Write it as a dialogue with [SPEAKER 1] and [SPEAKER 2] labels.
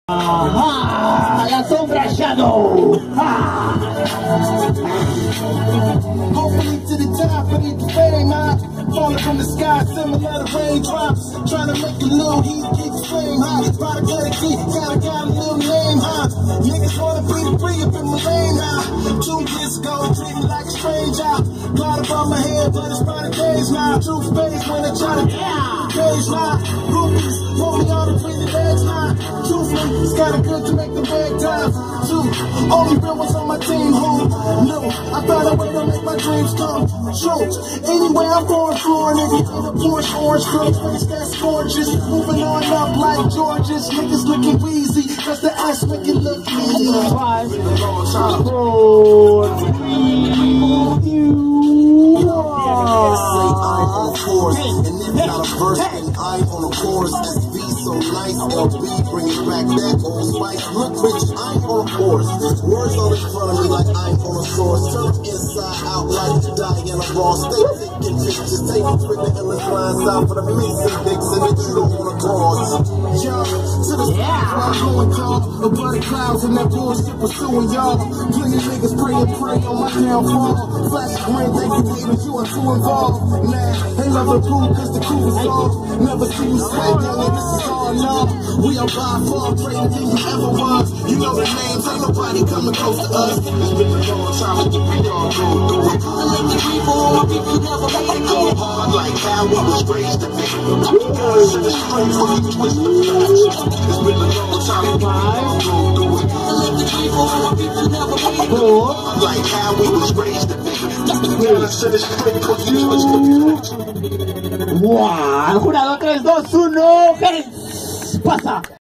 [SPEAKER 1] Ah, la sombra shadow. Ah.
[SPEAKER 2] Hopefully to the top, but it's the fame, huh? Falling from the sky, similar to raindrops. Trying to make a little heat, keep the flame hot. Gotta cut a key, gotta got a little name, huh? Niggas wanna be the free up in my lane, huh? 2 years ago, treated like a stranger. Got above my head, but it's by the days now. True face when I try to gauge now. Groupies want me all the pretty legs now. Truthfully, it's kinda good to make the big time. Two, only real ones on my team who knew I found a way to make my dreams come true. Anyway, I'm going for a nigga in a Porsche orange girl face that's gorgeous. Moving on up like George's. Niggas looking wheezy, cause the ass make it look easy.
[SPEAKER 1] 5, 4, 3, 2, 1.
[SPEAKER 2] I ain't on a chorus, SV so nice, LB bringing back that old spice. Look, bitch, I ain't on a chorus. Words all in front of me like I ain't on a source. Turn inside out like Diana Ross. They taking pictures, taking with the illest lines out for the Mason Dixon that you don't wanna cross. Young to the I'm going calm, a bloody clouds and that bullshit pursuing y'all. Plenty niggas pray on my downfall. Flash green, they can leave you are too involved. Nah, they love the crew cause the crew is soft. Never see you sweat, young, and this is all love. We are by far greater than you ever was. You know the names, ain't nobody coming close to us. It's been a long time, but we all go through it. I make the people never let it go hard like how we was raised to be. Guns in the streets, we twist the facts. It's been a long time, but we all go through it. I make the people never let it go hard like how we was raised to be. Guns in the streets, we twist the facts.
[SPEAKER 1] ¡Wow! Jurado 3, 2, 1. Heiz, pasa.